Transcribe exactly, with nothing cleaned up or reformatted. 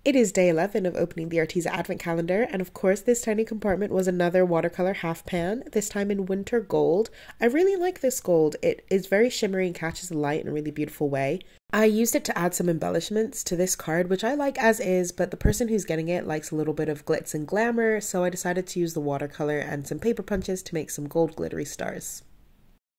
It is day eleven of opening the Arteza advent calendar, and of course this tiny compartment was another watercolor half pan, this time in winter gold. I really like this gold. It is very shimmery and catches the light in a really beautiful way. I used it to add some embellishments to this card, which I like as is, but the person who's getting it likes a little bit of glitz and glamour, so I decided to use the watercolor and some paper punches to make some gold glittery stars.